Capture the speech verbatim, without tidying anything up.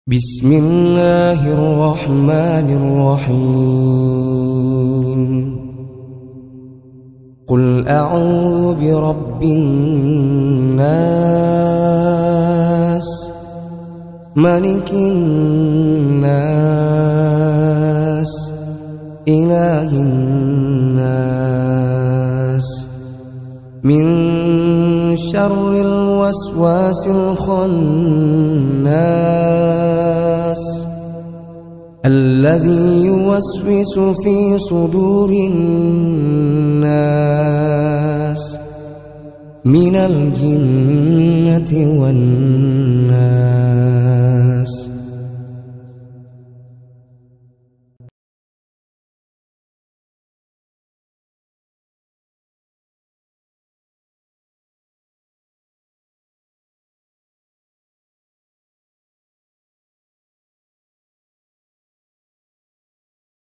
بسم الله الرحمن الرحيم قل أعوذ برب الناس ملك الناس إله الناس من شر الوسواس الخناس الذي يوسوس في صدور الناس من الجنة والناس.